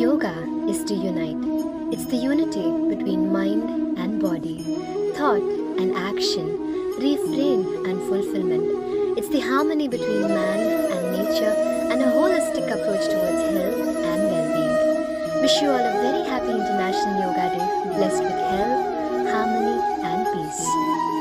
Yoga is to unite. It's the unity between mind and body, thought and action, refrain and fulfillment. It's the harmony between man and nature and a holistic approach towards health and well-being. Wish you all a very happy International Yoga Day, blessed with health, harmony and peace.